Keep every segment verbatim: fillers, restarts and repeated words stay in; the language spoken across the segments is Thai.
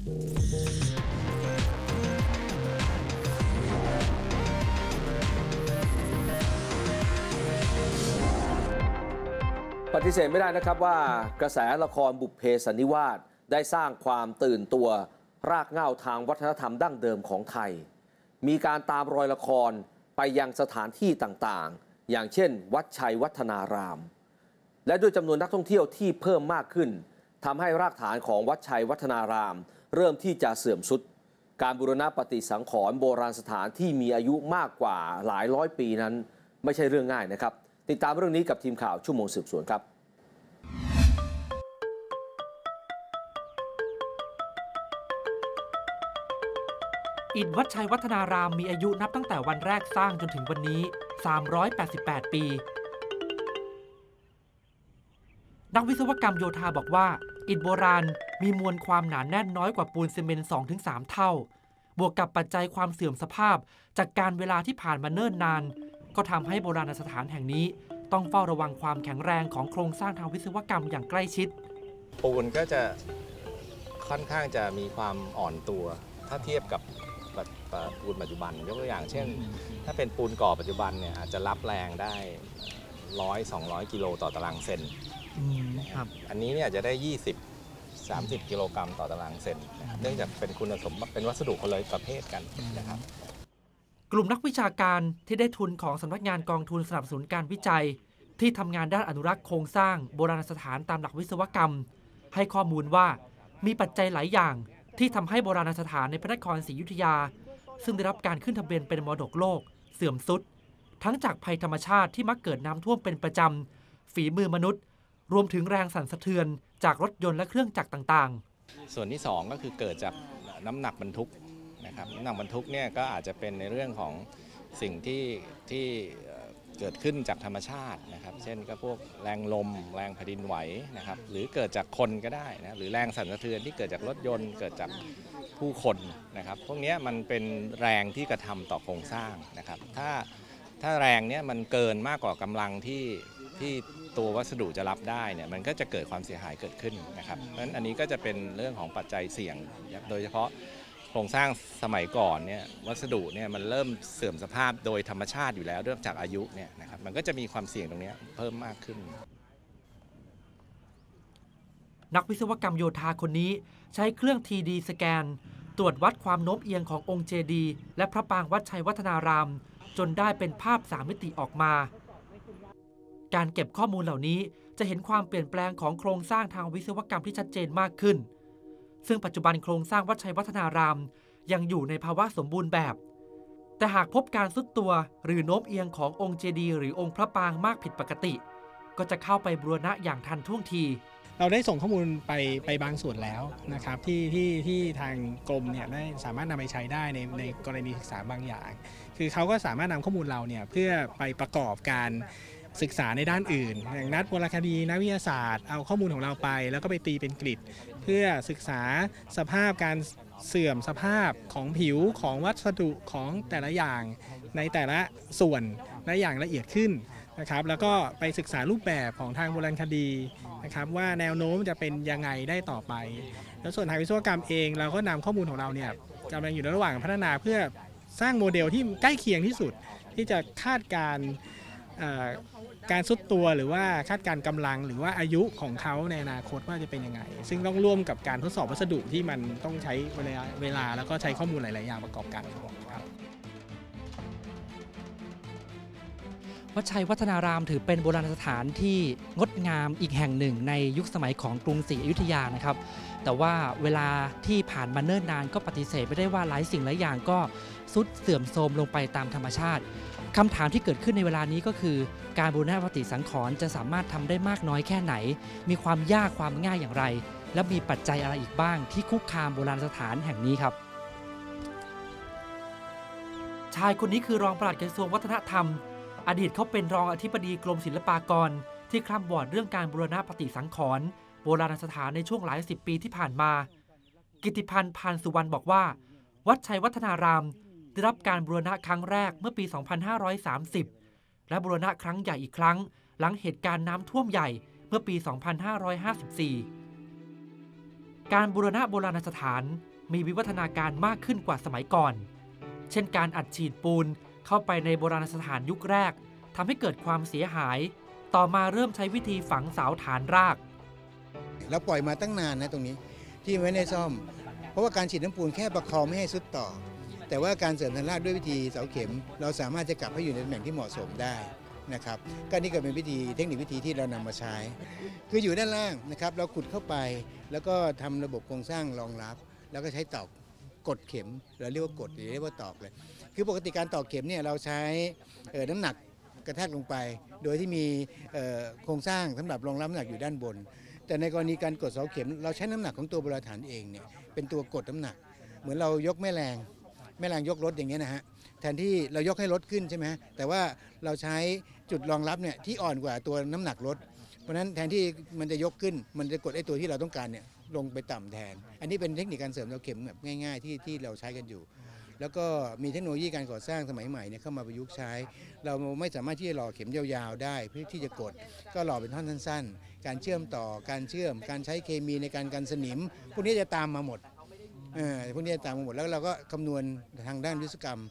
ปฏิเสธไม่ได้นะครับว่ากระแสละครบุพเพสันนิวาสได้สร้างความตื่นตัวรากเหง้าทางวัฒนธรรมดั้งเดิมของไทยมีการตามรอยละครไปยังสถานที่ต่างๆอย่างเช่นวัดชัยวัฒนารามและด้วยจำนวนนักท่องเที่ยวที่เพิ่มมากขึ้นทำให้รากฐานของวัดชัยวัฒนารามเริ่มที่จะเสื่อมทรุดการบูรณะปฏิสังขรณ์โบราณสถานที่มีอายุมากกว่าหลายร้อยปีนั้นไม่ใช่เรื่องง่ายนะครับติดตามเรื่องนี้กับทีมข่าวชั่วโมงสืบสวนครับอิฐวัดชัยวัฒนารามมีอายุนับตั้งแต่วันแรกสร้างจนถึงวันนี้สามร้อยแปดสิบแปดปีนักวิศวกรรมโยธาบอกว่าอิฐโบราณมีมวลความหนาแน่นน้อยกว่าปูนซีเมนต์ สองถึงสาม เท่าบวกกับปัจจัยความเสื่อมสภาพจากการเวลาที่ผ่านมาเนิ่นนานก็ทำให้โบราณสถานแห่งนี้ต้องเฝ้าระวังความแข็งแรงของโครงสร้างทางวิศวกรรมอย่างใกล้ชิดปูนก็จะค่อนข้างจะมีความอ่อนตัวถ้าเทียบกับปูนปัจจุบันยกตัวอย่างเช่นถ้าเป็นปูนก่อปัจจุบันเนี่ยอาจจะรับแรงได้ร้อยสองร้อยกิโลต่อตารางเซนนะครับอันนี้เนี่ยจะได้ยี่สิบ สามสิบกิโลกรัมต่อตารางเซนเนื่องจากเป็นคุณสมบัติเป็นวัสดุคนละประเภทกันนะครับกลุ่มนักวิชาการที่ได้ทุนของสำนักงานกองทุนสนับสนุนการวิจัยที่ทำงานด้านอนุรักษ์โครงสร้างโบราณสถานตามหลักวิศวกรรมให้ข้อมูลว่ามีปัจจัยหลายอย่างที่ทำให้โบราณสถานในพระนครศรีอยุธยาซึ่งได้รับการขึ้นทะเบียนเป็นมรดกโลกเสื่อมทรุดทั้งจากภัยธรรมชาติที่มักเกิดน้ำท่วมเป็นประจำฝีมือมนุษย์รวมถึงแรงสั่นสะเทือนจากรถยนต์และเครื่องจักรต่างๆส่วนที่สองก็คือเกิดจากน้ำหนักบรรทุกนะครับน้ำหนักบรรทุกเนี่ยก็อาจจะเป็นในเรื่องของสิ่งที่ที่เกิดขึ้นจากธรรมชาตินะครับเช่นก็พวกแรงลมแรงแผ่นดินไหวนะครับหรือเกิดจากคนก็ได้นะหรือแรงสั่นสะเทือนที่เกิดจากรถยนต์เกิดจากผู้คนนะครับพวกนี้มันเป็นแรงที่กระทำต่อโครงสร้างนะครับถ้าถ้าแรงเนี้ยมันเกินมากกว่ากำลังที่ที่ตัววัสดุจะรับได้เนี่ยมันก็จะเกิดความเสียหายเกิดขึ้นนะครับเพราะฉะนั้นอันนี้ก็จะเป็นเรื่องของปัจจัยเสี่ยงโดยเฉพาะโครงสร้างสมัยก่อนเนี่ยวัสดุเนี่ยมันเริ่มเสื่อมสภาพโดยธรรมชาติอยู่แล้วเริ่มจากอายุเนี่ยนะครับมันก็จะมีความเสี่ยงตรงนี้เพิ่มมากขึ้นนักวิศวกรรมโยธาคนนี้ใช้เครื่อง ที ดี สแกนตรวจวัดความโน้มเอียงขององค์เจดีย์และพระปางวัดชัยวัฒนารามจนได้เป็นภาพสามมิติออกมาการเก็บข้อมูลเหล่านี้จะเห็นความเปลี่ยนแปลงของโครงสร้างทางวิศวกรรมที่ชัดเจนมากขึ้นซึ่งปัจจุบันโครงสร้างวัดชัยวัฒนารามยังอยู่ในภาวะสมบูรณ์แบบแต่หากพบการทรุดตัวหรือโน้มเอียงขององค์เจดีย์หรือองค์พระปางมากผิดปกติก็จะเข้าไปบูรณะอย่างทันท่วงทีเราได้ส่งข้อมูลไปไปบางส่วนแล้วนะครับที่ที่ที่ทางกรมเนี่ยได้สามารถนำไปใช้ได้ในในกรณีศึกษาบางอย่างคือเขาก็สามารถนำข้อมูลเราเนี่ยเพื่อไปประกอบการศึกษาในด้านอื่นอย่างนักวรรณคดีนักวิทยาศาสตร์เอาข้อมูลของเราไปแล้วก็ไปตีเป็นกริดเพื่อศึกษาสภาพการเสื่อมสภาพของผิวของวัสดุของแต่ละอย่างในแต่ละส่วนและอย่างละเอียดขึ้นนะครับแล้วก็ไปศึกษารูปแบบของทางโบราณคดีนะครับว่าแนวโน้มจะเป็นยังไงได้ต่อไปแล้วส่วนทางวิศวกรรมเองเราก็นำข้อมูลของเราเนี่ยกำลังอยู่ในระหว่างพัฒนาเพื่อสร้างโมเดลที่ใกล้เคียงที่สุดที่จะคาดการการทรุดตัวหรือว่าคาดการกำลังหรือว่าอายุของเขาในอนาคตว่าจะเป็นยังไงซึ่งต้องร่วมกับการทดสอบวัสดุที่มันต้องใช้เวลาเวลาแล้วก็ใช้ข้อมูลหลายๆอย่างประกอบกันครับวัดชัยวัฒนารามถือเป็นโบราณสถานที่งดงามอีกแห่งหนึ่งในยุคสมัยของกรุงศรีอยุธยานะครับแต่ว่าเวลาที่ผ่านมาเนิ่นนานก็ปฏิเสธไม่ได้ว่าหลายสิ่งหลายอย่างก็ทรุดเสื่อมโทรมลงไปตามธรรมชาติคำถามที่เกิดขึ้นในเวลานี้ก็คือการบูรณะปฏิสังขรณ์จะสามารถทำได้มากน้อยแค่ไหนมีความยากความง่ายอย่างไรและมีปัจจัยอะไรอีกบ้างที่คุกคามโบราณสถานแห่งนี้ครับชายคนนี้คือรองปลัดกระทรวงวัฒนธรรมอดีตเขาเป็นรองอธิบดีกรมศิลปากรที่คร่ำวอดเรื่องการบูรณะปฏิสังขรณ์โบราณสถานในช่วงหลายสิบปีที่ผ่านมากิตติพันธ์ พานสุวรรณบอกว่าวัดชัยวัฒนารามได้รับการบูรณะครั้งแรกเมื่อปี สองพันห้าร้อยสามสิบ และบูรณะครั้งใหญ่อีกครั้งหลังเหตุการณ์น้ำท่วมใหญ่เมื่อปี สองพันห้าร้อยห้าสิบสี่ การบูรณะโบราณสถานมีวิวัฒนาการมากขึ้นกว่าสมัยก่อนเช่นการอัดฉีดปูนเข้าไปในโบราณสถานยุคแรกทำให้เกิดความเสียหายต่อมาเริ่มใช้วิธีฝังเสาฐานรากเราปล่อยมาตั้งนานนะตรงนี้ที่ไม่ได้ซ่อมเพราะว่าการฉีดน้ำปูนแค่ประคองไม่ให้ซุดต่อแต่ว่าการเสริมฐานรากด้วยวิธีเสาเข็มเราสามารถจะกลับให้อยู่ในตำแหน่งที่เหมาะสมได้นะครับก็นี่ก็เป็นวิธีเทคนิควิธีที่เรานำมาใช้คืออยู่ด้านล่างนะครับเราขุดเข้าไปแล้วก็ทำระบบโครงสร้างรองรับแล้วก็ใช้ตอกกดเข็มเราเรียกว่ากดหรือเรียกว่าตอกเลยคือปกติการตอกเข็มเนี่ยเราใช้น้ำหนักกระแทกลงไปโดยที่มีโครงสร้างสำหรับรองรับน้ำหนักอยู่ด้านบนแต่ในกรณีการกดเสาเข็มเราใช้น้ำหนักของตัวโบราณฐานเองเนี่ยเป็นตัวกดน้ำหนักเหมือนเรายกแม่แรงแม่แรงยกรถอย่างเงี้ยนะฮะแทนที่เรายกให้รถขึ้นใช่ไหมแต่ว่าเราใช้จุดรองรับเนี่ยที่อ่อนกว่าตัวน้ำหนักรถเพราะฉะนั้นแทนที่มันจะยกขึ้นมันจะกดไอ้ตัวที่เราต้องการเนี่ยลงไปต่ำแทนอันนี้เป็นเทคนิคการเสริมเสาเข็มแบบง่ายๆที่ที่เราใช้กันอยู่แล้วก็มีเทคโนโลยีการก่อสร้างสมัยใหม่เนี่ยเข้ามาประยุกต์ใช้เราไม่สามารถที่จะหล่อเข็มยาวๆได้เพื่อที่จะกดก็หล่อเป็นท่อนสั้นๆการเชื่อมต่อการเชื่อมการใช้เคมีในการกันสนิมพวกนี้จะตามมาหมดเออพวกนี้จะตามมาหมดแล้วเราก็คำนวณทางด้านวิศวกรรม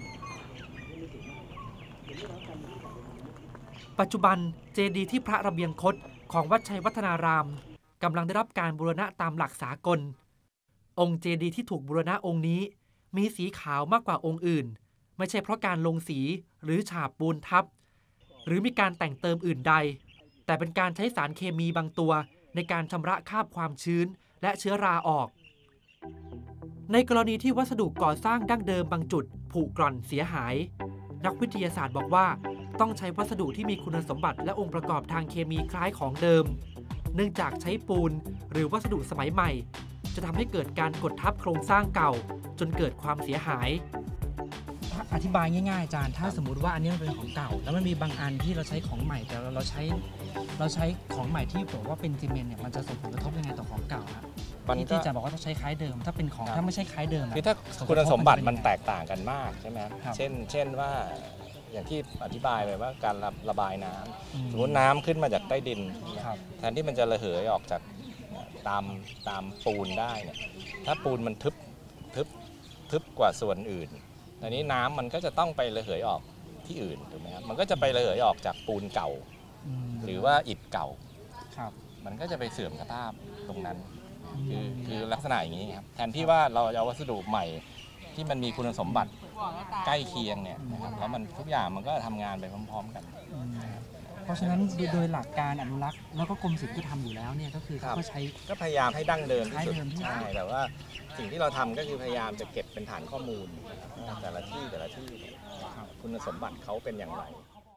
ปัจจุบันเจดีย์ที่พระระเบียงคตของวัดชัยวัฒนารามกำลังได้รับการบูรณะตามหลักสากลองค์เจดีย์ที่ถูกบูรณะองค์นี้มีสีขาวมากกว่าองค์อื่นไม่ใช่เพราะการลงสีหรือฉาบปูนทับหรือมีการแต่งเติมอื่นใดแต่เป็นการใช้สารเคมีบางตัวในการชำระคราบความชื้นและเชื้อราออกในกรณีที่วัสดุก่อสร้างดั้งเดิมบางจุดผุกร่อนเสียหายนักวิทยาศาสตร์บอกว่าต้องใช้วัสดุที่มีคุณสมบัติและองค์ประกอบทางเคมีคล้ายของเดิมเนื่องจากใช้ปูนหรือวัสดุสมัยใหม่จะทำให้เกิดการกดทับโครงสร้างเก่าจนเกิดความเสียหายอธิบายง่ายๆอาจารย์ถ้าสมมุติว่าอันนี้มันเป็นของเก่าแล้วมันมีบางอันที่เราใช้ของใหม่แต่เราใช้เราใช้ของใหม่ที่บอกว่าเป็นซีเมนต์เนี่ยมันจะส่งผลกระทบยังไงต่อของเก่าครับที่ที่จะบอกว่าต้องใช้คล้ายเดิมถ้าเป็นของถ้าไม่ใช่คล้ายเดิมคือถ้าคุณสมบัติมันแตกต่างกันมากใช่ไหมเช่นเช่นว่าอย่างที่อธิบายไปว่าการระบายน้ำสมมติน้ำขึ้นมาจากใต้ดินแทนที่มันจะระเหยออกจากตามตามปูนได้เนี่ยถ้าปูนมันทึบทึบทึบกว่าส่วนอื่นตอนนี้น้ำมันก็จะต้องไประเหยออกที่อื่นถูกไหมครับมันก็จะไประเหยออกจากปูนเก่าหรือว่าอิฐเก่ามันก็จะไปเสื่อมสภาพตรงนั้นคือคือลักษณะอย่างนี้ครับแทนที่ว่าเราเอาวัสดุใหม่ที่มันมีคุณสมบัติใกล้เคียงเนี่ยนะครับแล้วมันทุกอย่างมันก็ทำงานไปพร้อมๆกันเพราะฉะนั้นโดยหลักการอนุรักษ์แล้วก็กรมศิลป์ที่ทำอยู่แล้วเนี่ยก็คือเขาก็ใช้ก็พยายามให้ดั้งเดิมที่สุดใช่แต่ว่าสิ่งที่เราทำก็คือพยายามจะเก็บเป็นฐานข้อมูลแต่ละที่แต่ละที่คุณสมบัติเขาเป็นอย่างไร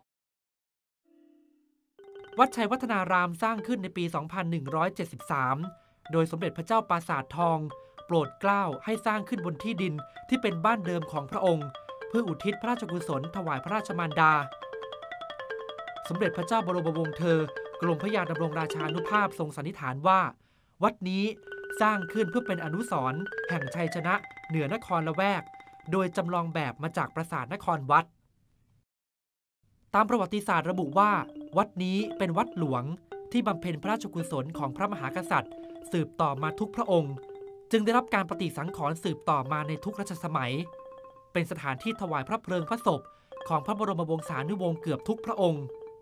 วัดชัยวัฒนารามสร้างขึ้นในปี สองพันหนึ่งร้อยเจ็ดสิบสาม โดยสมเด็จพระเจ้าปราสาททองโปรดเกล้าให้สร้างขึ้นบนที่ดินที่เป็นบ้านเดิมของพระองค์เพื่ออุทิศพระราชกุศลถวายพระราชมารดาสมเด็จพระเจ้าบรมวงศ์เธอกรมพระยาดำรงราชานุภาพทรงสันนิษฐานว่าวัดนี้สร้างขึ้นเพื่อเป็นอนุสรณ์แห่งชัยชนะเหนือนครละแวกโดยจำลองแบบมาจากปราสาทนครวัดตามประวัติศาสตร์ระบุว่าวัดนี้เป็นวัดหลวงที่บำเพ็ญพระราชกุศลของพระมหากษัตริย์สืบต่อมาทุกพระองค์จึงได้รับการปฏิสังขรณ์สืบต่อมาในทุกรัชสมัยเป็นสถานที่ถวายพระเพลิงพระศพของพระบรมวงศานุวงศ์เกือบทุกพระองค์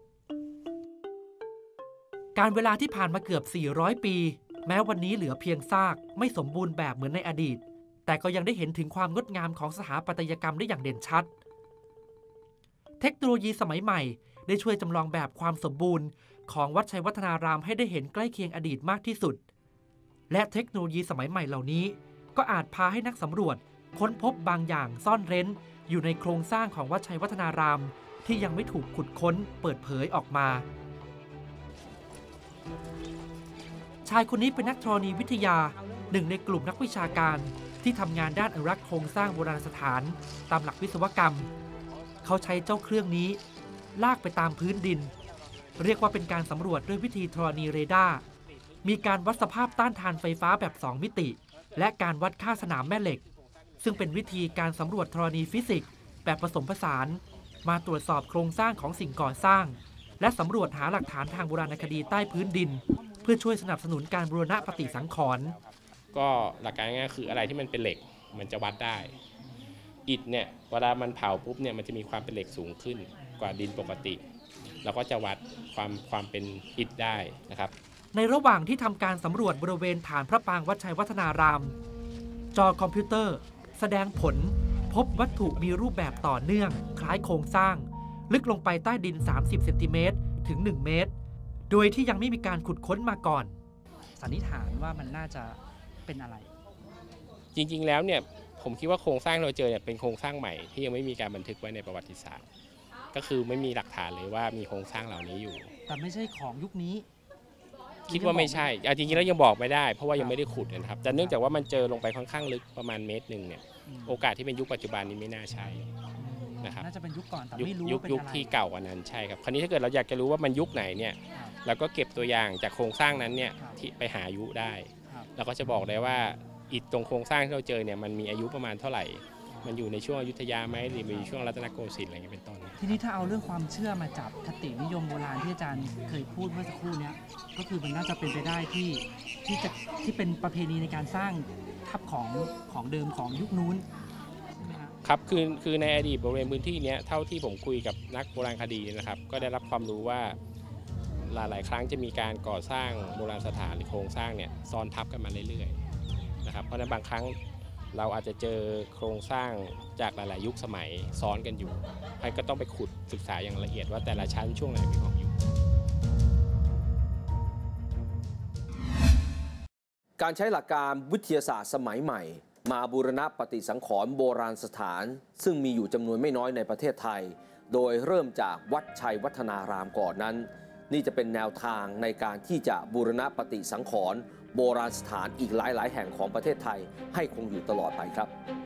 การเวลาที่ผ่านมาเกือบสี่ร้อยปีแม้วันนี้เหลือเพียงซากไม่สมบูรณ์แบบเหมือนในอดีตแต่ก็ยังได้เห็นถึงความงดงามของสถาปัตยกรรมได้อย่างเด่นชัดเทคโนโลยีสมัยใหม่ได้ช่วยจำลองแบบความสมบูรณ์ของวัดชัยวัฒนารามให้ได้เห็นใกล้เคียงอดีตมากที่สุดและเทคโนโลยีสมัยใหม่เหล่านี้ก็อาจพาให้นักสำรวจค้นพบบางอย่างซ่อนเร้นอยู่ในโครงสร้างของวัดชัยวัฒนารามที่ยังไม่ถูกขุดค้นเปิดเผยออกมาชายคนนี้เป็นนักธรณีวิทยาหนึ่งในกลุ่มนักวิชาการที่ทำงานด้านอนุรักษ์โครงสร้างโบราณสถานตามหลักวิศวกรรมเขาใช้เจ้าเครื่องนี้ลากไปตามพื้นดินเรียกว่าเป็นการสำรวจด้วยวิธีธรณีเรดาร์มีการวัดสภาพต้านทานไฟฟ้าแบบสองมิติและการวัดค่าสนามแม่เหล็กซึ่งเป็นวิธีการสำรวจธรณีฟิสิกส์แบบผสมผสานมาตรวจสอบโครงสร้างของสิ่งก่อสร้างและสำรวจหาหลักฐานทางโบราณคดีใต้พื้นดินเพื่อช่วยสนับสนุนการบูรณะปฏิสังขรณ์ก็หลักการง่ายๆคืออะไรที่มันเป็นเหล็กมันจะวัดได้อิฐเนี่ยเวลามันเผาปุ๊บเนี่ยมันจะมีความเป็นเหล็กสูงขึ้นกว่าดินปกติเราก็จะวัดความความเป็นอิฐได้นะครับในระหว่างที่ทำการสำรวจบริเวณฐานพระปรางวัดชัยวัฒนารามจอคอมพิวเตอร์แสดงผลพบวัตถุมีรูปแบบต่อเนื่องคล้ายโครงสร้างลึกลงไปใต้ดินสามสิบเซนติเมตรถึงหนึ่งเมตรโดยที่ยังไม่มีการขุดค้นมาก่อนสันนิษฐานว่ามันน่าจะเป็นอะไรจริงๆแล้วเนี่ยผมคิดว่าโครงสร้างเราเจอเนี่ยเป็นโครงสร้างใหม่ที่ยังไม่มีการบันทึกไว้ในประวัติศาสตร์ก็คือไม่มีหลักฐานเลยว่ามีโครงสร้างเหล่านี้อยู่แต่ไม่ใช่ของยุคนี้คิดว่าไม่ใช่จริงๆแล้วยังบอกไม่ได้เพราะว่ายังไม่ได้ขุดนะครับแต่เนื่องจากว่ามันเจอลงไปค่อนข้างลึกประมาณเมตรหนึ่งเนี่ยโอกาสที่เป็นยุคปัจจุบันนี้ไม่น่าใช่นะครับน่าจะเป็นยุคก่อนแต่ไม่รู้ยุคยุคที่เก่ากว่านั้นใช่ครับคราวนี้ถ้าเกิดเราอยากจะรู้ว่ามันยุคไหนเนี่ยเราก็เก็บตัวอย่างจากโครงสร้างนั้นเนี่ยที่ไปหาอายุได้เราก็จะบอกได้ว่าอิฐตรงโครงสร้างที่เราเจอเนี่ยมันมีอายุประมาณเท่าไหร่มันอยู่ในช่วงอยุธยาไหมหรือมีช่วงรัตนโกสินทร์อะไรอย่างเงี้ยเป็นต้นทีนี้ถ้าเอาเรื่องความเชื่อมาจับคตินิยมโบราณที่อาจารย์เคยพูดเมื่อสักครู่นี้ก็คือมันน่าจะเป็นไปได้ที่ที่จะที่เป็นประเพณีในการสร้างทับของของเดิมของยุคนู้นใช่ไหมครับครับคือคือในอดีตบริเวณพื้นที่นี้เท่าที่ผมคุยกับนักโบราณคดีนะครับก็ได้รับความรู้ว่าหลายๆครั้งจะมีการก่อสร้างโบราณสถานหรือโครงสร้างเนี่ยซ้อนทับกันมาเรื่อยๆนะครับเพราะฉะนั้นบางครั้งเราอาจจะเจอโครงสร้างจากหลายๆยุคสมัยซ้อนกันอยู่ให้ก็ต้องไปขุดศึกษาอย่างละเอียดว่าแต่ละชั้นช่วงไหนเป็นของยุคการใช้หลักการวิทยาศาสตร์สมัยใหม่มาบูรณะปฏิสังขรณ์โบราณสถานซึ่งมีอยู่จำนวนไม่น้อยในประเทศไทยโดยเริ่มจากวัดชัยวัฒนารามก่อนนั้นนี่จะเป็นแนวทางในการที่จะบูรณะปฏิสังขรณ์โบราณสถานอีกหลายๆแห่งของประเทศไทยให้คงอยู่ตลอดไปครับ